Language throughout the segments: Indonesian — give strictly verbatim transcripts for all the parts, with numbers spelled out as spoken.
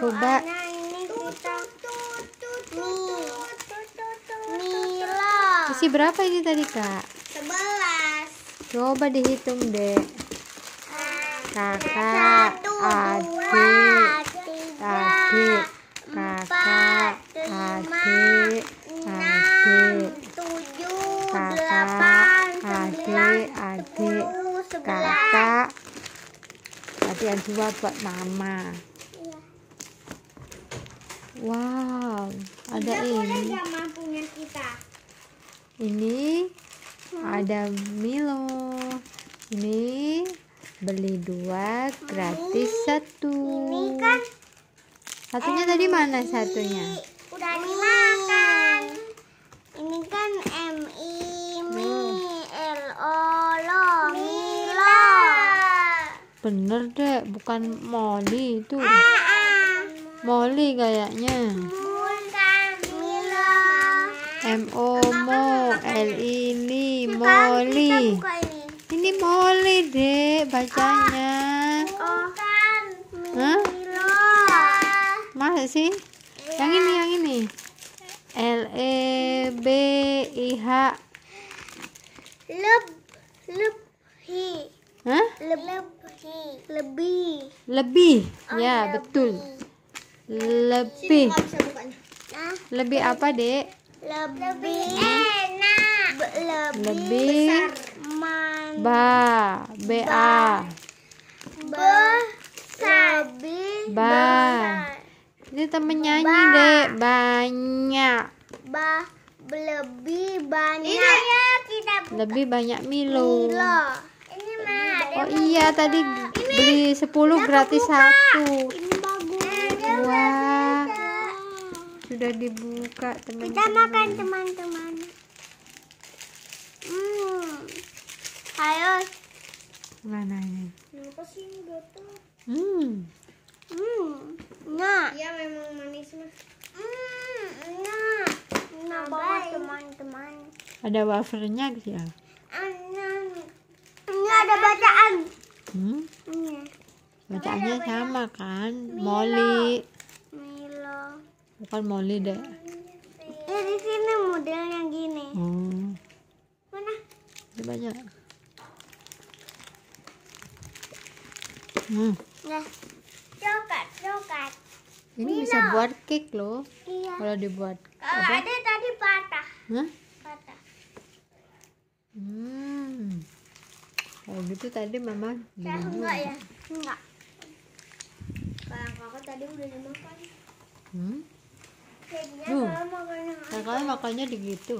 Coba. Ini kita Milo. Isi berapa ini tadi, Kak? Sebelas. Coba dihitung, Dek. Kakak, Satu, adik, dua, tiga, adik, empat, kakak, lima, adik, enam, adik, tujuh, kakak, delapan, sembilan, adik, adik, sepuluh, sebelas. kakak. Tadi yang dua buat mama. Iya. Wow, ada Kita boleh ini. nggak mampunya kita? Ini ada Milo. Ini beli dua gratis satu. Ini kan Satunya tadi mana satunya? udah dimakan. Ini kan M I Mi L O Lo Milo. Bener deh, bukan Molly itu. Ah, ah. Molly kayaknya. Bukan Milo. M O Mo L I L I Sekarang kita Molly. buka ini. Ini Molly dek bacanya. Bukan Hah? Milo. Masa sih? Yang ini, yang ini. L E B I H. Leb lebih Hah? lebih lebih. Lebih. Oh, Ya, lebih. betul. Lebih. Nah, Lebih apa, Dek? lebih enak. Lebih, Lebih man Ba. B A. besar. Lebih Ba. besar. Ini temen nyanyi, Ba. Dek. Banyak. Bah lebih banyak. Iya, kita buka. Lebih banyak Milo. Milo. Ini mah ada Oh iya, tadi beli sepuluh gratis satu. ini bagus. Wah. Sudah dibuka, Kita teman-teman. makan teman-teman. Hmm. Ayo. Mana ini? Kenapa sih enggak tuh? Hmm. Hmm. Nah. Iya memang manis mah. Hmm. Nah. Nah banget teman-teman. Ada wafernya ya? Anan. Ini ada bacaan. Hmm? Ini. Bacaannya sama kan? Molly. Milo. Bukan Molly deh. Ya di sini modelnya gini. Hmm. Mana? Ada banyak. Hmm. Nah. Coklat, coklat. Ini Milo. bisa buat cake loh. Iya. Kalau dibuat. Kalau Apa? ada tadi patah. Hah? Patah. Hmm. Kalau gitu tadi mama beli Ya, juga. enggak ya? Enggak. Kalau kakak tadi udah dimakan. Hmm? Jadinya Duh. kalau makannya Nah, kalau makannya digitu.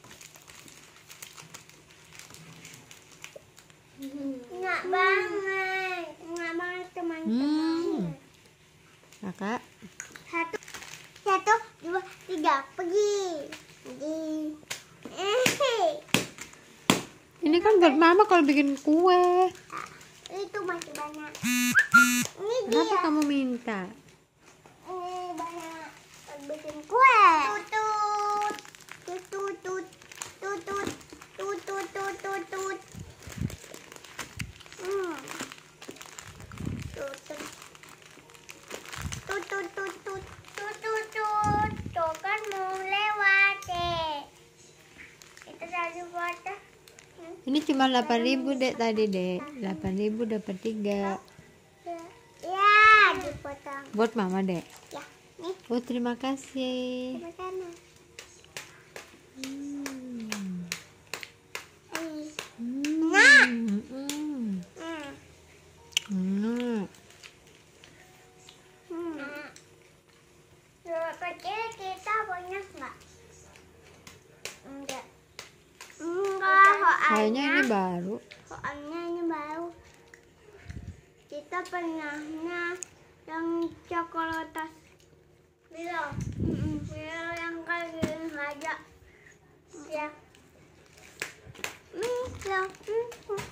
enggak banget. Enggak banget teman-teman. Hmm. Kakak. Satu, satu, dua, tiga, pergi. Pergi. Eh, Ini kan buat mama kalau bikin kue. itu masih banyak. Ini Kenapa dia. kamu minta? Ini banyak bikin kue. Tutut. Tutut. Tutut. Tutut. Tutut. Tutut. Hmm. Tutut. Tutut. Tutut. Tutut. Tutut. Tuh kan mau lewat deh. Itu satu foto. Ini cuma delapan ribu dek tadi dek. delapan ribu dapat tiga. Ya, dipotong. Buat mama dek. Ya, nih, Oh terima kasih. di sana. Hmm. Ini. Hmm. Nah. Hmm. Hmm. Hmm. Hmm. Dua kecil kita banyak nggak? Enggak. Enggak, Kayaknya ini soalnya, baru. soalnya ini baru. Kita pernahnya yang coklatas. Milo, Mm-mm. Milo yang kayak gini aja. Ya. Hmm, ya. Hmm.